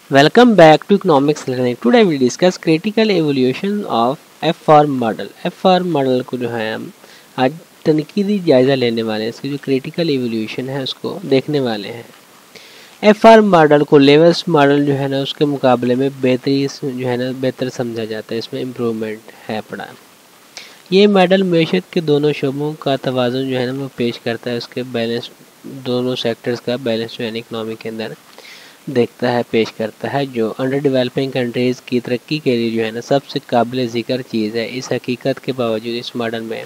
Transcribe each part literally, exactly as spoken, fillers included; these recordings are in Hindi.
Welcome back to Economics Learning. Today we discuss critical evolution of F R model. F R model को जो है हम आज तनकीदी जायज़ा लेने वाले हैं. इसकी जो क्रिटिकल एवोल्यूशन है उसको देखने वाले हैं. F R मॉडल को लेवल्स मॉडल जो है ना उसके मुकाबले में बेहतरी जो है ना बेहतर समझा जाता है. इसमें इम्प्रूवमेंट है पड़ा. ये मॉडल मैशत के दोनों शोबों का तवाज़ुन जो है ना वो पेश करता है. उसके बैलेंस दोनों सेक्टर्स का बैलेंस जो है ना इकनॉमी के अंदर देखता है, पेश करता है, जो अंडर डेवलपिंग कंट्रीज़ की तरक्की के लिए जो है ना सबसे काबिल ज़िक्र चीज़ है. इस हकीकत के बावजूद इस मॉडल में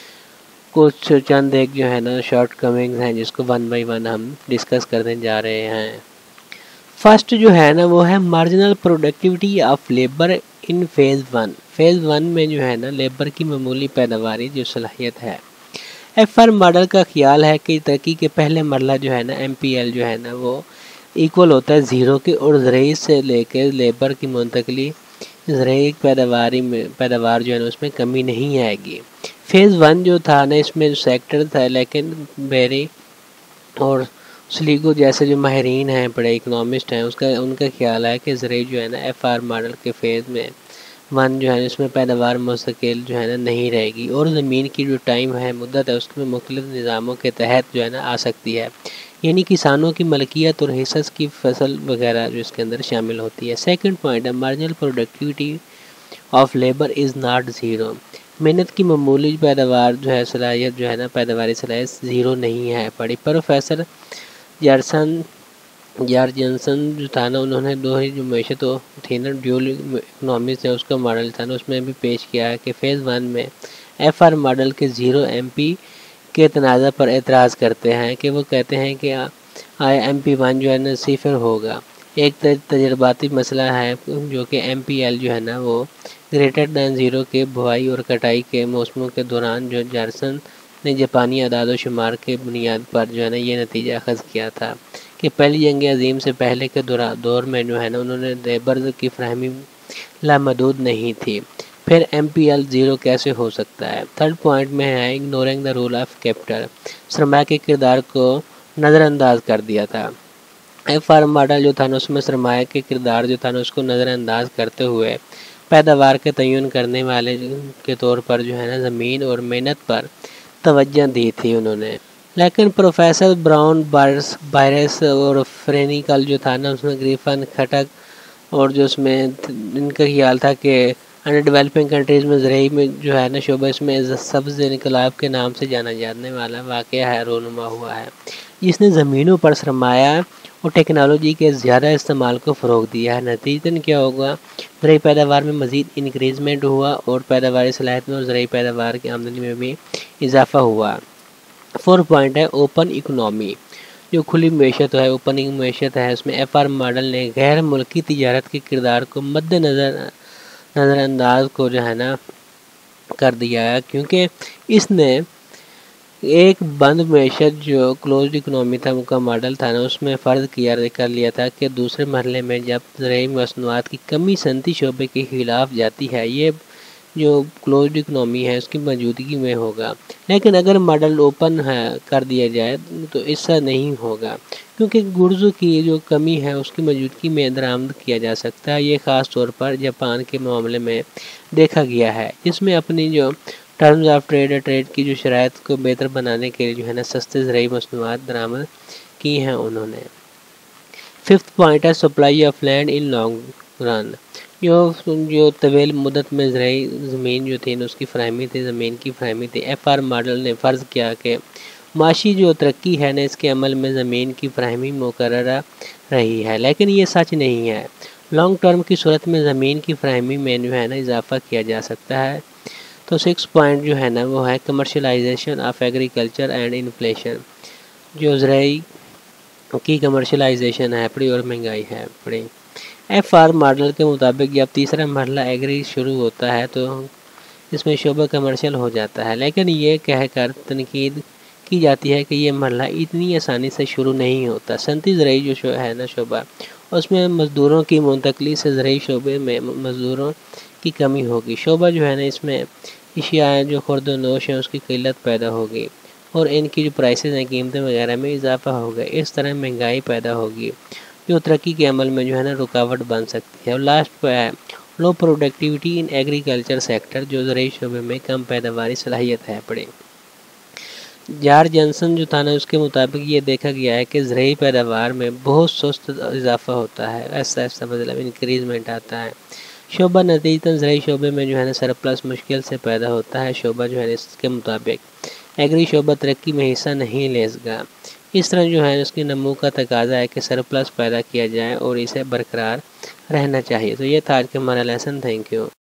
कुछ चंद एक जो है ना शॉर्ट कमिंग्स हैं जिसको वन बाई वन हम डिस्कस करने जा रहे हैं. फर्स्ट जो है ना वो है marginal productivity of labour in phase one. Phase one में जो है ना लेबर की मामूली पैदावारी जो सलाहियत है. एफ आर मॉडल का ख्याल है कि तरक्की के पहले मरला जो है ना एम पी एल जो है ना वो इक्वल होता है ज़ीरो के और ज़राई से लेकर लेबर की मुंतकली ज़राई पैदावारी में पैदावार जो है ना उसमें कमी नहीं आएगी. फेज़ वन जो था ना इसमें जो सेक्टर था, लेकिन बेरी और स्लीगो जैसे जो माहिरीन हैं, बड़े इकनॉमिस्ट हैं, उसका उनका ख्याल है कि ज़राई जो है ना एफ आर मॉडल के फेज़ में वन जो है इसमें पैदावार मुस्तकिल जो है ना नहीं रहेगी और ज़मीन की जो टाइम है मुद्दत है उसमें मुख्तलिफ निज़ामों के तहत जो है ना आ सकती है, यानी किसानों की मलकियत और हिस्स की फसल वगैरह जो इसके अंदर शामिल होती है. सेकंड पॉइंट है marginal productivity of labour is not zero. मेहनत की मामूली पैदावार जो है सलाहियत जो है ना पैदावारी सलाहियत ज़ीरो नहीं है पड़ी. प्रोफेसर जर्सन यार जनसन जो था ना उन्होंने दो ही जो मैशत थी ना ड्यूल इकनॉमिक्स है उसका मॉडल था ना उसमें भी पेश किया है कि फ़ेज़ वन में एफ आर मॉडल के ज़ीरो एम पी के तनाज़ा पर एतराज़ करते हैं कि वो कहते हैं कि आई एम पी वन जो है ना सिफर होगा. एक तजर्बाती मसला है जो कि एम पी एल जो है ना वो ग्रेटर दैन ज़ीरो के बुआई और कटाई के मौसमों के दौरान जो जॉर्सन ने जापानी अदाद शुमार के बुनियाद पर जो है ना ये नतीजा अखज़ किया था कि पहली जंग अज़ीम से पहले के दौर में जो है ना उन्होंने लेबर की फ्राहमी लामहदूद नहीं थी. फिर एम पी एल ज़ीरो कैसे हो सकता है. थर्ड पॉइंट में है ignoring the rule of capital. सरमाया के किरदार को नज़रअंदाज कर दिया था. एफ आर मॉडल जो था ना उसमें सरमाया के किरदार जो था ना उसको नज़रअंदाज करते हुए पैदावार के तयन करने वाले के तौर पर जो है ना ज़मीन और मेहनत पर तवज्जो दी थी उन्होंने. लेकिन प्रोफेसर ब्राउन बायरस बायरस और फ्रेनिकल जो था ना उसमें ग्रिफन खटक और जो उसमें इनका ख्याल था कि अंडर डेवलपिंग कंट्रीज़ में ज़राई में जो है ना शोबा इसमें सब्ज़ इनकलाब के नाम से जाना जाने वाला वाक़या है रोनुमा हुआ है जिसने ज़मीनों पर सरमाया और टेक्नोलॉजी के ज़्यादा इस्तेमाल को फ़रोग़ दिया है. नतीजतन क्या होगा, ज़राई पैदावार में मज़ीद इंक्रीज़मेंट हुआ और पैदावारी सलाहियत में और ज़राई पैदावार की आमदनी में भी इजाफ़ा हुआ. फोर पॉइंट है ओपन इकनॉमी. जो खुली मैशत है, ओपनिंग मैशत है, उसमें एफ आर मॉडल ने गैर मुल्की तिजारत के किरदार को मद्देनज़र नज़रअंदाज को जो है ना कर दिया है, क्योंकि इसने एक बंद मैशत जो क्लोज्ड इकनॉमी था उनका मॉडल था ना उसमें फ़र्ज़ किया कर लिया था कि दूसरे मरहले में जब ज़राई मसनूआत की कमी सनती शोबे के ख़िलाफ़ जाती है ये जो क्लोज्ड इकनॉमी है उसकी मौजूदगी में होगा. लेकिन अगर मॉडल ओपन है कर दिया जाए तो ऐसा नहीं होगा, क्योंकि गुर्ज़ों की जो कमी है उसकी मौजूदगी में दरामद किया जा सकता है. ये ख़ास तौर पर जापान के मामले में देखा गया है, जिसमें अपनी जो टर्म्स ऑफ ट्रेड ट्रेड की जो शराइत को बेहतर बनाने के लिए जो है ना सस्ते ज़राई मसनूआत दरामद की हैं उन्होंने. फिफ्थ पॉइंट है supply of land in long run. जो जो तवील मुद्दत में ज़राई ज़मीन जो थी उसकी फ्राहमी थी, ज़मीन की फ्राहमी थी. एफ आर मॉडल ने फ़र्ज़ किया कि माशी जो तरक्की है ना इसके अमल में ज़मीन की फ्राहमी मुकर्रर रही है, लेकिन ये सच नहीं है. लॉन्ग टर्म की सूरत में ज़मीन की फ्राहमी में जो है ना इजाफ़ा किया जा सकता है. तो सिक्स पॉइंट जो है ना वो है commercialisation of agriculture and inflation. जो ज़राई की कमर्शलाइजेशन है पड़ी और महंगाई है पड़ी. एफ आर मॉडल के मुताबिक जब तीसरा मरहला एग्री शुरू होता है तो इसमें शोबा कमर्शियल हो जाता है, लेकिन ये कहकर तनकीद की जाती है कि ये मरहला इतनी आसानी से शुरू नहीं होता. सनती ज़राई जो शो है ना शोबा उसमें मज़दूरों की मुंतकली से ज़राई शोबे में मज़दूरों की कमी होगी. शोबा जो है ना इसमें अशिया जो खुर्द नोश है उसकी किल्लत पैदा होगी और इनकी जो प्राइसेस हैं कीमतें वगैरह में इजाफ़ा होगा. इस तरह महंगाई पैदा होगी जो तरक्की के अमल में जो है ना रुकावट बन सकती है। और लास्ट पे है low productivity in agriculture sector, जो ज़राई शोबे में कम पैदावारी सलाहियत है पड़े। जार जॉनसन जो था ना उसके मुताबिक ये देखा गया है कि ज़राई पैदावार में बहुत सुस्त इजाफा होता है, ऐसा ऐसा मतलब इंक्रीजमेंट आता है। शोबा नतीजतन ज़राई शोबे में जो है ना सरप्लस मुश्किल से पैदा होता है। शोबा जो है इसके मुताबिक एग्री शोबा तरक्की में हिस्सा नहीं ले सका। इस तरह जो है इसकी नमू का तकाजा है कि सरप्लस पैदा किया जाए और इसे बरकरार रहना चाहिए। तो ये था आज का हमारा लेसन। Thank you.